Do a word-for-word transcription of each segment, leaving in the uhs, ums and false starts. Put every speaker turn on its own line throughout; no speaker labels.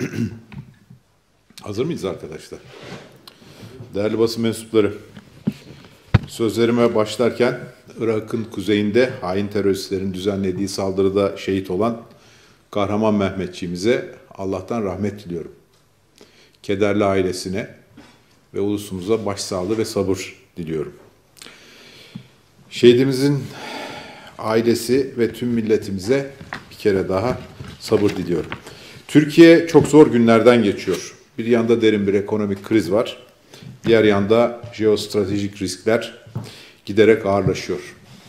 Hazır mıyız arkadaşlar? Değerli basın mensupları, sözlerime başlarken Irak'ın kuzeyinde hain teröristlerin düzenlediği saldırıda şehit olan kahraman Mehmetçiğimize Allah'tan rahmet diliyorum. Kederli ailesine ve ulusumuza başsağlığı ve sabır diliyorum. Şehidimizin ailesi ve tüm milletimize bir kere daha sabır diliyorum. Türkiye çok zor günlerden geçiyor. Bir yanda derin bir ekonomik kriz var. Diğer yanda jeostratejik riskler giderek ağırlaşıyor.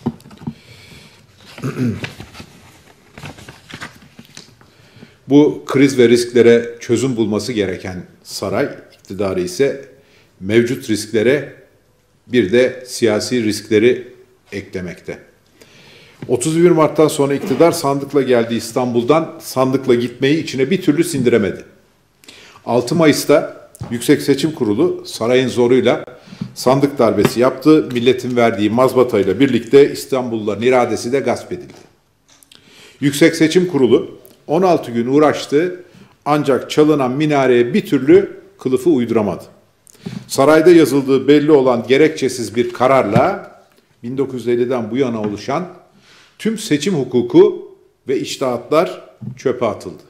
Bu kriz ve risklere çözüm bulması gereken saray iktidarı ise mevcut risklere bir de siyasi riskleri eklemekte. otuz bir Mart'tan sonra iktidar sandıkla geldi İstanbul'dan, sandıkla gitmeyi içine bir türlü sindiremedi. altı Mayıs'ta Yüksek Seçim Kurulu sarayın zoruyla sandık darbesi yaptı. Milletin verdiği mazbatayla birlikte İstanbulluların iradesi de gasp edildi. Yüksek Seçim Kurulu on altı gün uğraştı ancak çalınan minareye bir türlü kılıfı uyduramadı. Sarayda yazıldığı belli olan gerekçesiz bir kararla bin dokuz yüz elliden bu yana oluşan tüm seçim hukuku ve içtihatlar çöpe atıldı.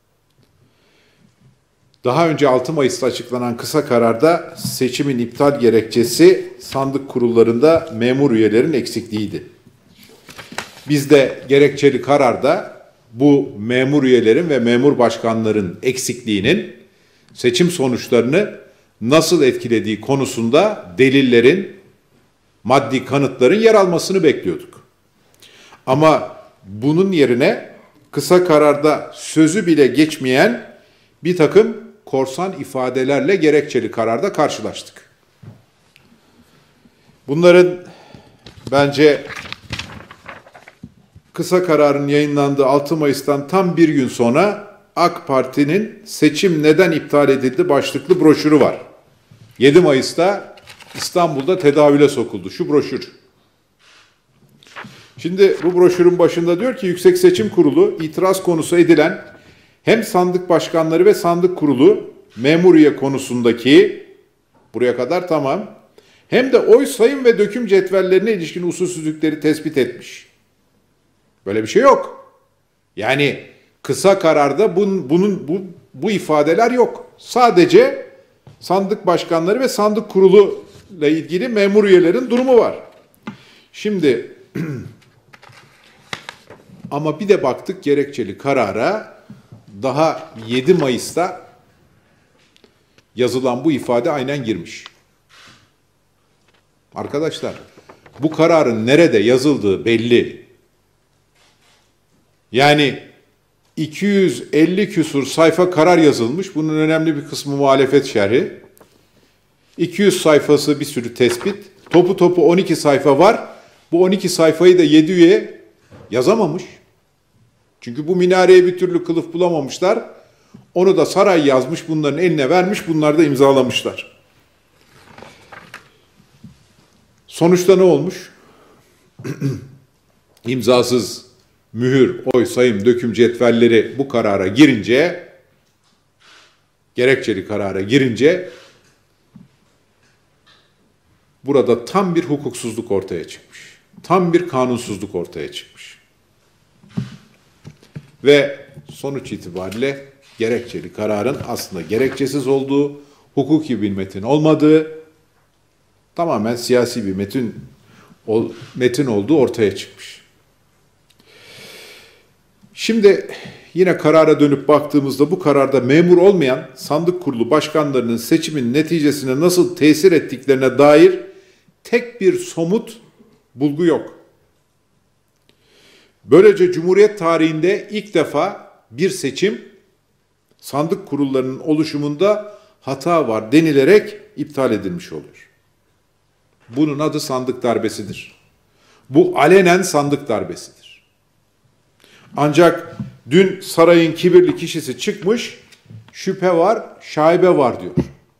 Daha önce altı Mayıs'ta açıklanan kısa kararda seçimin iptal gerekçesi sandık kurullarında memur üyelerin eksikliğiydi. Biz de gerekçeli kararda bu memur üyelerin ve memur başkanların eksikliğinin seçim sonuçlarını nasıl etkilediği konusunda delillerin, maddi kanıtların yer almasını bekliyorduk. Ama bunun yerine kısa kararda sözü bile geçmeyen bir takım korsan ifadelerle gerekçeli kararda karşılaştık. Bunların bence kısa kararın yayınlandığı altı Mayıs'tan tam bir gün sonra AK Parti'nin seçim neden iptal edildi başlıklı broşürü var. yedi Mayıs'ta İstanbul'da tedavüle sokuldu. Şu broşür. Şimdi bu broşürün başında diyor ki Yüksek Seçim Kurulu itiraz konusu edilen hem sandık başkanları ve sandık kurulu memur üye konusundaki buraya kadar tamam hem de oy sayım ve döküm cetvellerine ilişkin usulsüzlükleri tespit etmiş. Böyle bir şey yok. Yani kısa kararda bunun, bunun bu, bu ifadeler yok. Sadece sandık başkanları ve sandık kurulu ile ilgili memur üyelerin durumu var. Şimdi ama bir de baktık gerekçeli karara daha yedi Mayıs'ta yazılan bu ifade aynen girmiş. Arkadaşlar bu kararın nerede yazıldığı belli. Yani iki yüz elli küsur sayfa karar yazılmış. Bunun önemli bir kısmı muhalefet şerhi. iki yüz sayfası bir sürü tespit. Topu topu on iki sayfa var. Bu on iki sayfayı da yedi üye yazamamış. Çünkü bu minareye bir türlü kılıf bulamamışlar. Onu da saray yazmış, bunların eline vermiş, bunlar da imzalamışlar. Sonuçta ne olmuş? İmzasız mühür, oy sayım, döküm cetvelleri bu karara girince, gerekçeli karara girince, burada tam bir hukuksuzluk ortaya çıkmış. Tam bir kanunsuzluk ortaya çıkmış. Ve sonuç itibariyle gerekçeli kararın aslında gerekçesiz olduğu, hukuki bir metin olmadığı, tamamen siyasi bir metin, metin olduğu ortaya çıkmış. Şimdi yine karara dönüp baktığımızda bu kararda memur olmayan sandık kurulu başkanlarının seçimin neticesine nasıl tesir ettiklerine dair tek bir somut bulgu yok. Böylece Cumhuriyet tarihinde ilk defa bir seçim sandık kurullarının oluşumunda hata var denilerek iptal edilmiş oluyor. Bunun adı sandık darbesidir. Bu alenen sandık darbesidir. Ancak dün sarayın kibirli kişisi çıkmış, şüphe var, şaibe var diyor.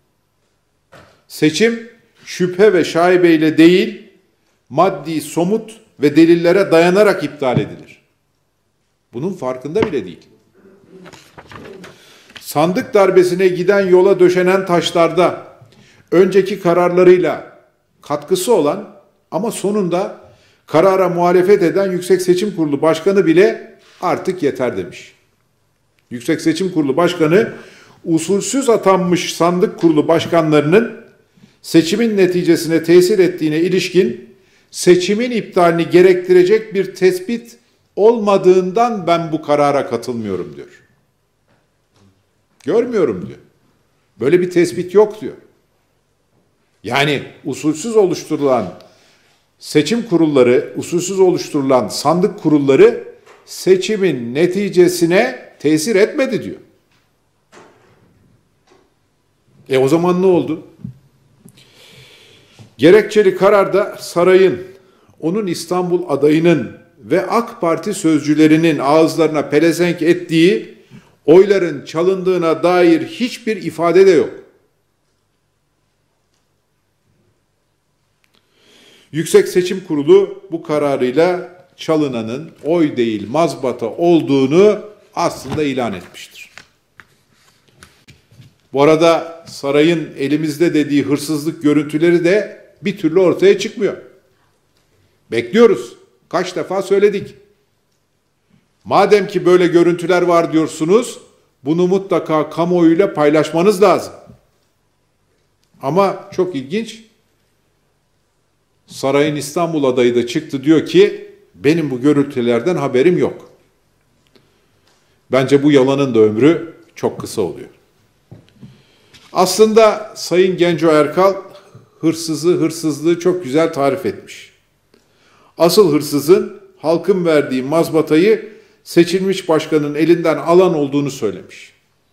Seçim şüphe ve şaibeyle değil, maddi, somut ve delillere dayanarak iptal edilir. Bunun farkında bile değil. sandık darbesine giden yola döşenen taşlarda önceki kararlarıyla katkısı olan ama sonunda karara muhalefet eden Yüksek Seçim Kurulu Başkanı bile artık yeter demiş. Yüksek Seçim Kurulu Başkanı usulsüz atanmış sandık kurulu başkanlarının seçimin neticesine tesir ettiğine ilişkin seçimin iptalini gerektirecek bir tespit olmadığından ben bu karara katılmıyorum diyor. Görmüyorum diyor. Böyle bir tespit yok diyor. Yani usulsüz oluşturulan seçim kurulları, usulsüz oluşturulan sandık kurulları seçimin neticesine tesir etmedi diyor. E o zaman ne oldu? Gerekçeli kararda sarayın, onun İstanbul adayının ve AK Parti sözcülerinin ağızlarına pelesenk ettiği oyların çalındığına dair hiçbir ifade de yok. Yüksek Seçim Kurulu bu kararıyla çalınanın oy değil mazbata olduğunu aslında ilan etmiştir. Bu arada sarayın elimizde dediği hırsızlık görüntüleri de bir türlü ortaya çıkmıyor. Bekliyoruz. Kaç defa söyledik. Madem ki böyle görüntüler var diyorsunuz, bunu mutlaka kamuoyuyla paylaşmanız lazım. Ama çok ilginç, sarayın İstanbul adayı da çıktı diyor ki, benim bu görüntülerden haberim yok. Bence bu yalanın da ömrü çok kısa oluyor. Aslında Sayın Genco Erkal hırsızı, hırsızlığı çok güzel tarif etmiş. Asıl hırsızın halkın verdiği mazbatayı seçilmiş başkanın elinden alan olduğunu söylemiş.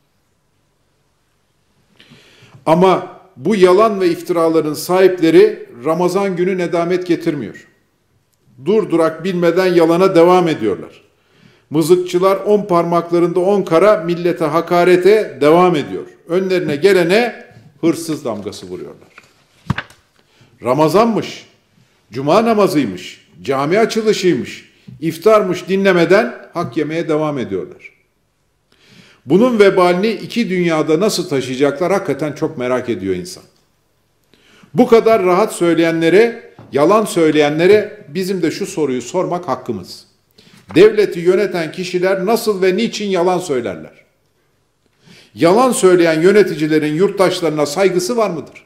Ama bu yalan ve iftiraların sahipleri Ramazan günü nedamet getirmiyor. Durdurak bilmeden yalana devam ediyorlar. Mızıkçılar on parmaklarında on kara millete hakarete devam ediyor. Önlerine gelene hırsız damgası vuruyorlar. Ramazanmış, cuma namazıymış, cami açılışıymış, iftarmış dinlemeden hak yemeye devam ediyorlar. Bunun vebalini iki dünyada nasıl taşıyacaklar hakikaten çok merak ediyor insan. Bu kadar rahat söyleyenlere, yalan söyleyenlere bizim de şu soruyu sormak hakkımız. Devleti yöneten kişiler nasıl ve niçin yalan söylerler? Yalan söyleyen yöneticilerin yurttaşlarına saygısı var mıdır?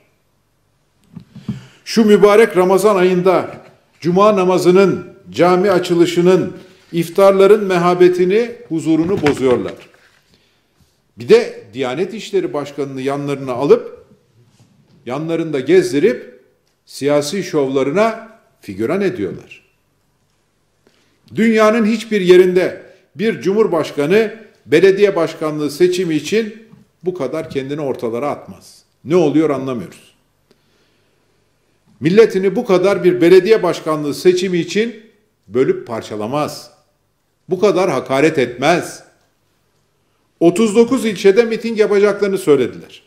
Şu mübarek Ramazan ayında cuma namazının, cami açılışının, iftarların mehabetini, huzurunu bozuyorlar. Bir de Diyanet İşleri Başkanı'nı yanlarına alıp, yanlarında gezdirip, siyasi şovlarına figüran ediyorlar. Dünyanın hiçbir yerinde bir cumhurbaşkanı belediye başkanlığı seçimi için bu kadar kendini ortalara atmaz. Ne oluyor anlamıyoruz. Milletini bu kadar bir belediye başkanlığı seçimi için bölüp parçalamaz. Bu kadar hakaret etmez. otuz dokuz ilçede miting yapacaklarını söylediler.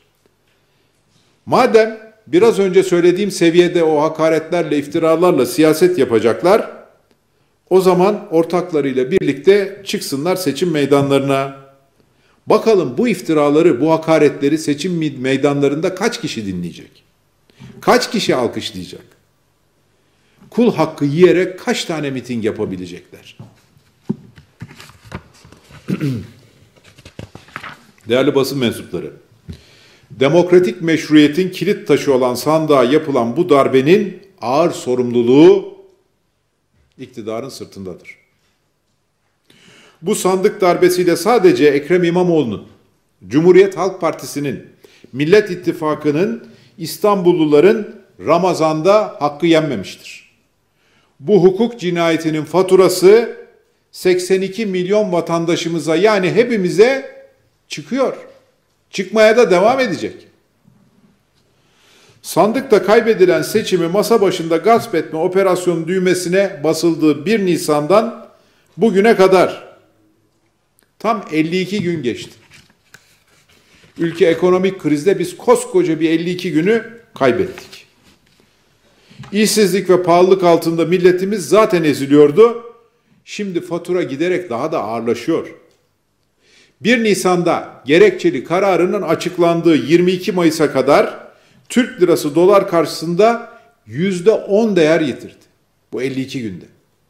Madem biraz önce söylediğim seviyede o hakaretlerle, iftiralarla siyaset yapacaklar, o zaman ortaklarıyla birlikte çıksınlar seçim meydanlarına. Bakalım bu iftiraları, bu hakaretleri seçim meydanlarında kaç kişi dinleyecek? Kaç kişi alkışlayacak? Kul hakkı yiyerek kaç tane miting yapabilecekler? Değerli basın mensupları, demokratik meşruiyetin kilit taşı olan sandığa yapılan bu darbenin ağır sorumluluğu iktidarın sırtındadır. Bu sandık darbesiyle sadece Ekrem İmamoğlu'nun, Cumhuriyet Halk Partisi'nin, Millet İttifakı'nın, İstanbulluların Ramazan'da hakkı yenmemiştir. Bu hukuk cinayetinin faturası seksen iki milyon vatandaşımıza, yani hepimize çıkıyor. Çıkmaya da devam edecek. Sandıkta kaybedilen seçimi masa başında gasp etme operasyonu düğmesine basıldığı bir Nisan'dan bugüne kadar tam elli iki gün geçti. Ülke ekonomik krizde biz koskoca bir elli iki günü kaybettik. İşsizlik ve pahalılık altında milletimiz zaten eziliyordu. Şimdi fatura giderek daha da ağırlaşıyor. bir Nisan'da gerekçeli kararının açıklandığı yirmi iki Mayıs'a kadar Türk lirası dolar karşısında yüzde on değer yitirdi. Bu elli iki günde.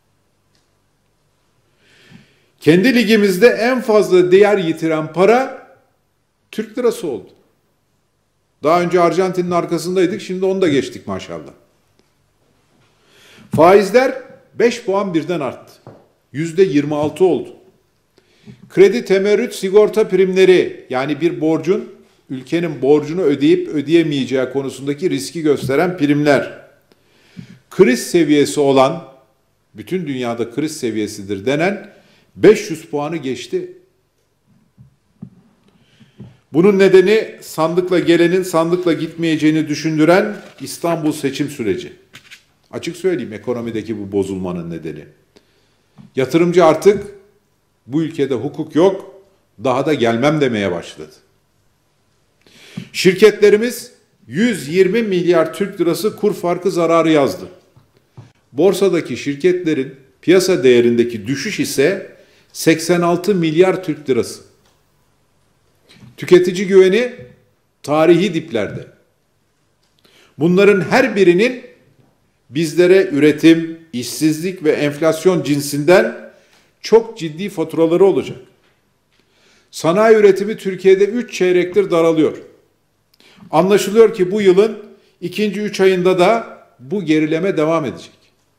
Kendi ligimizde en fazla değer yitiren para Türk lirası oldu. Daha önce Arjantin'in arkasındaydık, şimdi onu da geçtik maşallah. Faizler beş puan birden arttı. yüzde yirmi altı oldu. Kredi temerrüt sigorta primleri, yani bir borcun ülkenin borcunu ödeyip ödeyemeyeceği konusundaki riski gösteren primler, kriz seviyesi olan, bütün dünyada kriz seviyesidir denen beş yüz puanı geçti. Bunun nedeni sandıkla gelenin sandıkla gitmeyeceğini düşündüren İstanbul seçim süreci. Açık söyleyeyim, ekonomideki bu bozulmanın nedeni. Yatırımcı artık bu ülkede hukuk yok, daha da gelmem demeye başladı. Şirketlerimiz yüz yirmi milyar Türk lirası kur farkı zararı yazdı. Borsadaki şirketlerin piyasa değerindeki düşüş ise seksen altı milyar Türk lirası. Tüketici güveni tarihi diplerde. Bunların her birinin bizlere üretim, işsizlik ve enflasyon cinsinden çok ciddi faturaları olacak. Sanayi üretimi Türkiye'de üç çeyrektir daralıyor. Anlaşılıyor ki bu yılın ikinci üç ayında da bu gerileme devam edecek.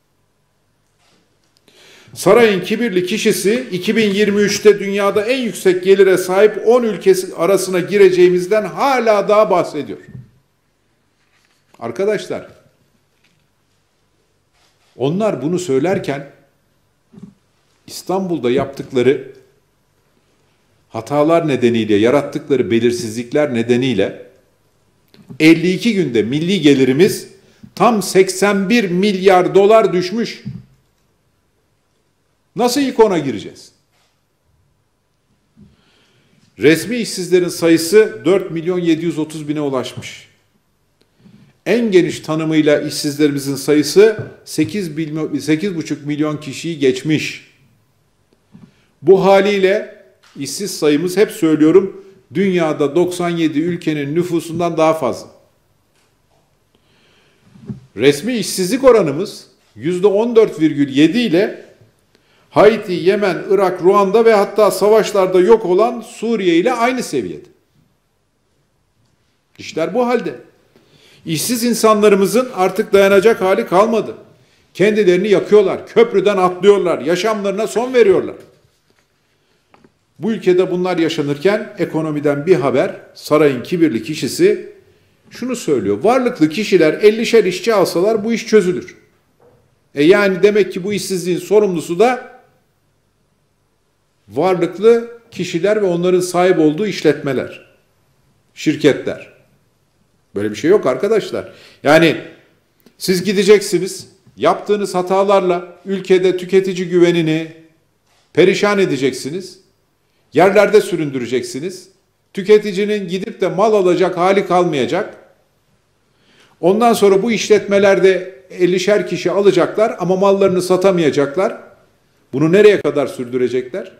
Sarayın kibirli kişisi iki bin yirmi üçte dünyada en yüksek gelire sahip on ülkesi arasına gireceğimizden hala daha bahsediyor. Arkadaşlar, onlar bunu söylerken İstanbul'da yaptıkları hatalar nedeniyle, yarattıkları belirsizlikler nedeniyle elli iki günde milli gelirimiz tam seksen bir milyar dolar düşmüş. Nasıl ilk ona gireceğiz? Resmi işsizlerin sayısı dört milyon yedi yüz otuz bine ulaşmış. En geniş tanımıyla işsizlerimizin sayısı sekiz buçuk milyon kişiyi geçmiş. Bu haliyle işsiz sayımız, hep söylüyorum, dünyada doksan yedi ülkenin nüfusundan daha fazla. Resmi işsizlik oranımız yüzde on dört virgül yedi ile Haiti, Yemen, Irak, Ruanda ve hatta savaşlarda yok olan Suriye ile aynı seviyede. İşler bu halde. İşsiz insanlarımızın artık dayanacak hali kalmadı. Kendilerini yakıyorlar, köprüden atlıyorlar, yaşamlarına son veriyorlar. Bu ülkede bunlar yaşanırken ekonomiden bir haber, sarayın kibirli kişisi şunu söylüyor: varlıklı kişiler ellişer işçi alsalar bu iş çözülür. E yani demek ki bu işsizliğin sorumlusu da varlıklı kişiler ve onların sahip olduğu işletmeler, şirketler. Böyle bir şey yok arkadaşlar. Yani siz gideceksiniz, yaptığınız hatalarla ülkede tüketici güvenini perişan edeceksiniz, yerlerde süründüreceksiniz, tüketicinin gidip de mal alacak hali kalmayacak. Ondan sonra bu işletmelerde ellişer kişi alacaklar ama mallarını satamayacaklar. Bunu nereye kadar sürdürecekler?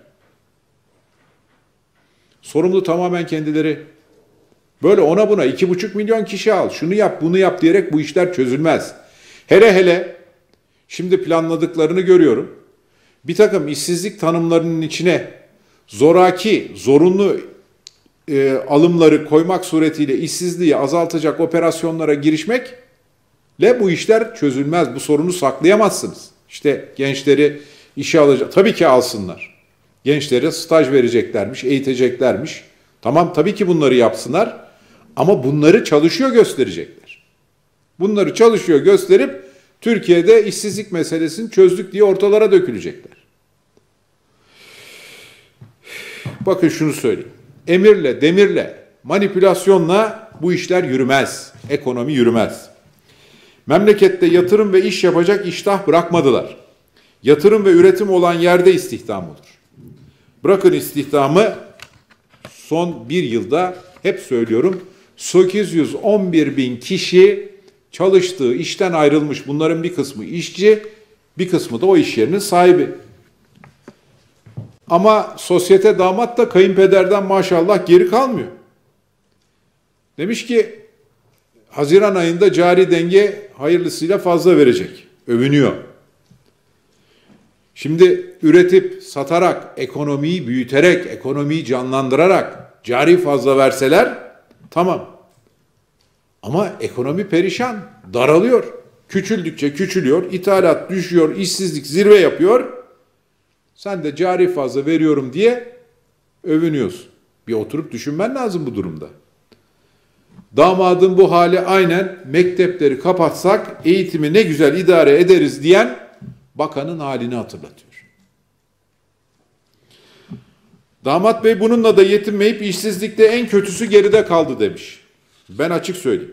Sorumlu tamamen kendileri. Böyle ona buna iki buçuk milyon kişi al, şunu yap, bunu yap diyerek bu işler çözülmez. Hele hele şimdi planladıklarını görüyorum. Bir takım işsizlik tanımlarının içine zoraki, zorunlu e, alımları koymak suretiyle işsizliği azaltacak operasyonlara girişmekle bu işler çözülmez. Bu sorunu saklayamazsınız. İşte gençleri işe alacak. Tabii ki alsınlar. Gençlere staj vereceklermiş, eğiteceklermiş. Tamam, tabii ki bunları yapsınlar. Ama bunları çalışıyor gösterecekler. Bunları çalışıyor gösterip Türkiye'de işsizlik meselesini çözdük diye ortalara dökülecekler. Bakın şunu söyleyeyim. Emirle, demirle, manipülasyonla bu işler yürümez. Ekonomi yürümez. Memlekette yatırım ve iş yapacak iştah bırakmadılar. Yatırım ve üretim olan yerde istihdam olur. Bırakın istihdamı, son bir yılda hep söylüyorum sekiz yüz on bir bin kişi çalıştığı işten ayrılmış. Bunların bir kısmı işçi, bir kısmı da o iş yerinin sahibi. Ama sosyete damat da kayınpederden maşallah geri kalmıyor. Demiş ki Haziran ayında cari denge hayırlısıyla fazla verecek. Övünüyor. Şimdi üretip, satarak, ekonomiyi büyüterek, ekonomiyi canlandırarak cari fazla verseler tamam. Ama ekonomi perişan, daralıyor. Küçüldükçe küçülüyor, ithalat düşüyor, işsizlik zirve yapıyor. Sen de cari fazla veriyorum diye övünüyorsun. Bir oturup düşünmen lazım bu durumda. Damadın bu hali aynen mektepleri kapatsak eğitimi ne güzel idare ederiz diyen bakanın halini hatırlatıyor. Damat bey bununla da yetinmeyip işsizlikte en kötüsü geride kaldı demiş. Ben açık söyleyeyim.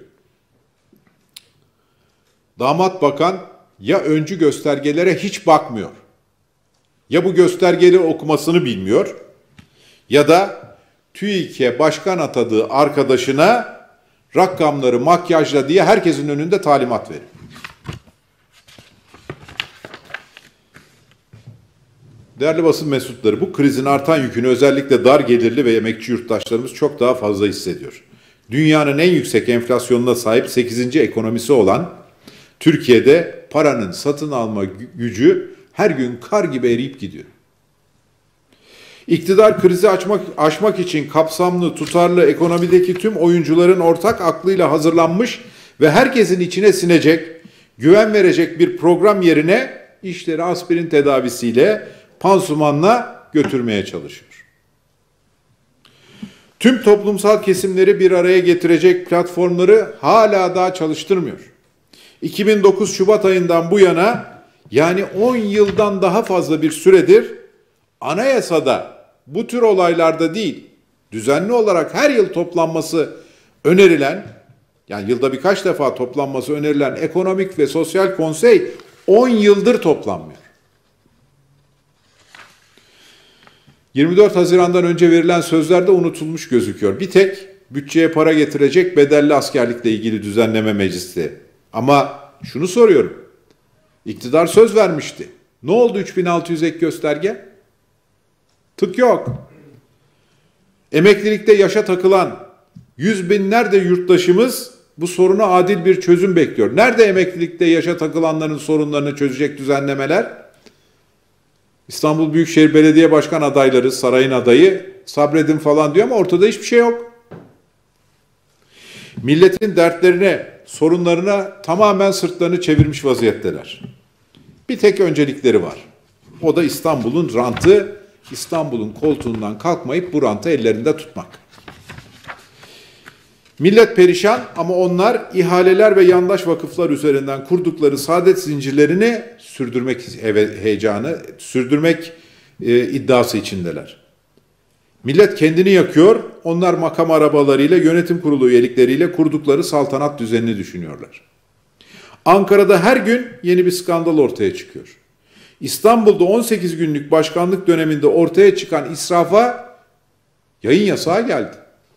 Damat bakan ya öncü göstergelere hiç bakmıyor, ya bu göstergeleri okumasını bilmiyor, ya da TÜİK'e başkan atadığı arkadaşına rakamları makyajla diye herkesin önünde talimat veriyor. Değerli basın mensupları, bu krizin artan yükünü özellikle dar gelirli ve emekçi yurttaşlarımız çok daha fazla hissediyor. Dünyanın en yüksek enflasyonuna sahip sekizinci ekonomisi olan Türkiye'de paranın satın alma gücü her gün kar gibi eriyip gidiyor. İktidar krizi açmak, aşmak için kapsamlı, tutarlı, ekonomideki tüm oyuncuların ortak aklıyla hazırlanmış ve herkesin içine sinecek, güven verecek bir program yerine işleri aspirin tedavisiyle, pansumanla götürmeye çalışıyor. Tüm toplumsal kesimleri bir araya getirecek platformları hala daha çalıştırmıyor. iki bin dokuz Şubat ayından bu yana, yani on yıldan daha fazla bir süredir anayasada bu tür olaylarda değil, düzenli olarak her yıl toplanması önerilen, yani yılda birkaç defa toplanması önerilen Ekonomik ve Sosyal Konsey on yıldır toplanmıyor. yirmi dört Haziran'dan önce verilen sözler de unutulmuş gözüküyor. Bir tek bütçeye para getirecek bedelli askerlikle ilgili düzenleme mecliste. Ama şunu soruyorum. İktidar söz vermişti. Ne oldu üç bin altı yüz ek gösterge? Tık yok. Emeklilikte yaşa takılan yüz binlerce yurttaşımız bu soruna adil bir çözüm bekliyor. Nerede emeklilikte yaşa takılanların sorunlarını çözecek düzenlemeler? İstanbul Büyükşehir Belediye Başkan adayları, sarayın adayı sabredin falan diyor ama ortada hiçbir şey yok. Milletin dertlerine, sorunlarına tamamen sırtlarını çevirmiş vaziyetteler. Bir tek öncelikleri var. O da İstanbul'un rantı, İstanbul'un koltuğundan kalkmayıp bu rantı ellerinde tutmak. Millet perişan ama onlar ihaleler ve yandaş vakıflar üzerinden kurdukları saadet zincirlerini sürdürmek heyecanı, sürdürmek e, iddiası içindeler. Millet kendini yakıyor, onlar makam arabalarıyla, yönetim kurulu üyelikleriyle kurdukları saltanat düzenini düşünüyorlar. Ankara'da her gün yeni bir skandal ortaya çıkıyor. İstanbul'da on sekiz günlük başkanlık döneminde ortaya çıkan israfa yayın yasağı geldi.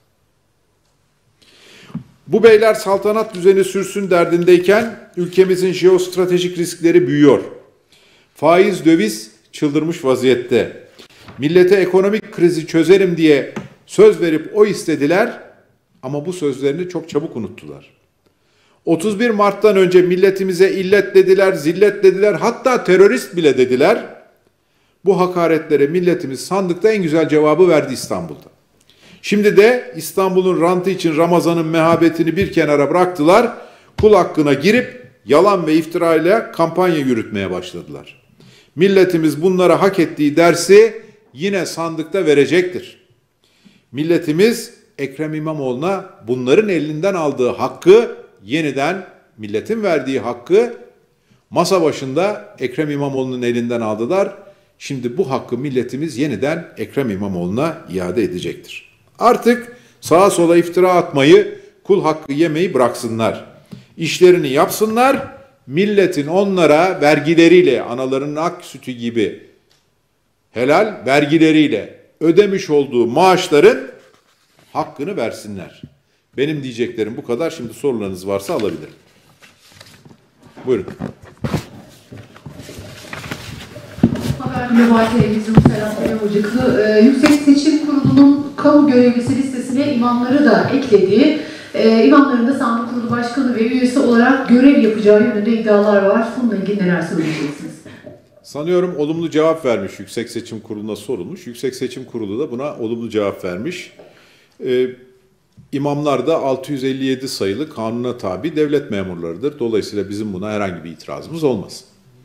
Bu beyler saltanat düzeni sürsün derdindeyken ülkemizin jeostratejik riskleri büyüyor. Faiz, döviz çıldırmış vaziyette. Millete ekonomik krizi çözerim diye söz verip o istediler ama bu sözlerini çok çabuk unuttular. otuz bir Mart'tan önce milletimize illet dediler, zillet dediler, hatta terörist bile dediler. Bu hakaretlere milletimiz sandıkta en güzel cevabı verdi İstanbul'da. Şimdi de İstanbul'un rantı için Ramazan'ın mehabetini bir kenara bıraktılar, kul hakkına girip yalan ve iftirayla kampanya yürütmeye başladılar. Milletimiz bunlara hak ettiği dersi yine sandıkta verecektir. Milletimiz Ekrem İmamoğlu'na bunların elinden aldığı hakkı, yeniden milletin verdiği hakkı masa başında Ekrem İmamoğlu'nun elinden aldılar. Şimdi bu hakkı milletimiz yeniden Ekrem İmamoğlu'na iade edecektir. Artık sağa sola iftira atmayı, kul hakkı yemeyi bıraksınlar. İşlerini yapsınlar, milletin onlara vergileriyle, analarının ak sütü gibi helal vergileriyle ödemiş olduğu maaşların hakkını versinler. Benim diyeceklerim bu kadar. Şimdi sorularınız varsa alabilirim. Buyurun.
Haber Global Televizyonu Serap Bey Hocaklı, e, Yüksek Seçim Kurulu'nun kamu görevlisi listesine imamları da ekledi. E, imamların da Sandık Kurulu Başkanı ve üyesi olarak görev yapacağı yönünde iddialar var. Bununla ilgili neler söyleyeceksiniz?
Sanıyorum olumlu cevap vermiş Yüksek Seçim Kurulu'na sorulmuş. Yüksek Seçim Kurulu da buna olumlu cevap vermiş. Ee, imamlar da altı yüz elli yedi sayılı kanuna tabi devlet memurlarıdır. Dolayısıyla bizim buna herhangi bir itirazımız olmaz.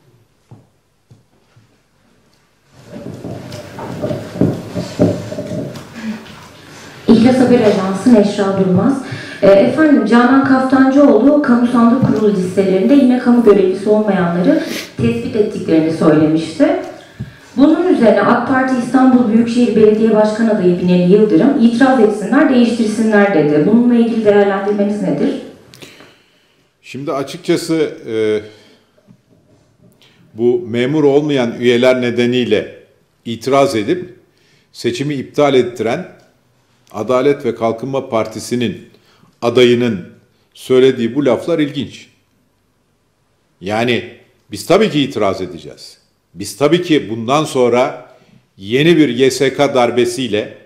İhlas Haber Ajansı Neşra Durmaz. E, efendim Canan Kaftancıoğlu kamu sandık kurulu listelerinde yine kamu görevlisi olmayanları tespit ettiklerini söylemişti. Bunun üzerine AK Parti İstanbul Büyükşehir Belediye Başkan adayı Binali Yıldırım itiraz etsinler, değiştirsinler dedi. Bununla ilgili değerlendirmeniz nedir?
Şimdi açıkçası e, bu memur olmayan üyeler nedeniyle itiraz edip seçimi iptal ettiren Adalet ve Kalkınma Partisi'nin adayının söylediği bu laflar ilginç. Yani biz tabii ki itiraz edeceğiz. Biz tabii ki bundan sonra yeni bir Y S K darbesiyle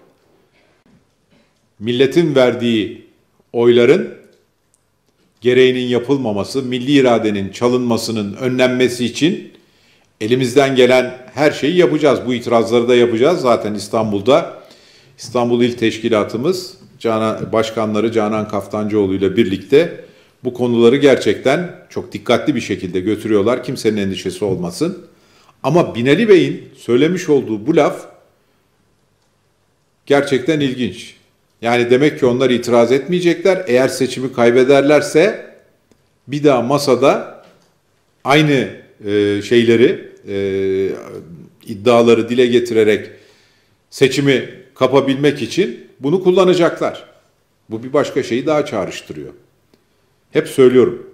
milletin verdiği oyların gereğinin yapılmaması, milli iradenin çalınmasının önlenmesi için elimizden gelen her şeyi yapacağız. Bu itirazları da yapacağız. Zaten İstanbul'da İstanbul İl Teşkilatımız Canan, başkanları Canan Kaftancıoğlu ile birlikte bu konuları gerçekten çok dikkatli bir şekilde götürüyorlar. Kimsenin endişesi olmasın. Ama Binali Bey'in söylemiş olduğu bu laf gerçekten ilginç. Yani demek ki onlar itiraz etmeyecekler. Eğer seçimi kaybederlerse bir daha masada aynı e, şeyleri, e, iddiaları dile getirerek seçimi kapabilmek için bunu kullanacaklar. Bu bir başka şeyi daha çağrıştırıyor. Hep söylüyorum.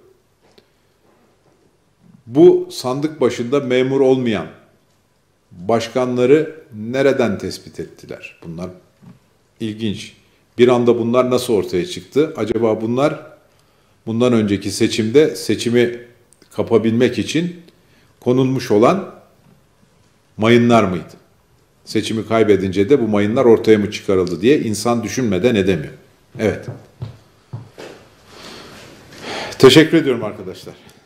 Bu sandık başında memur olmayan başkanları nereden tespit ettiler? Bunlar ilginç. Bir anda bunlar nasıl ortaya çıktı? Acaba bunlar bundan önceki seçimde seçimi kapabilmek için konulmuş olan mayınlar mıydı? Seçimi kaybedince de bu mayınlar ortaya mı çıkarıldı diye insan düşünmeden edemiyor. Evet. Teşekkür ediyorum arkadaşlar.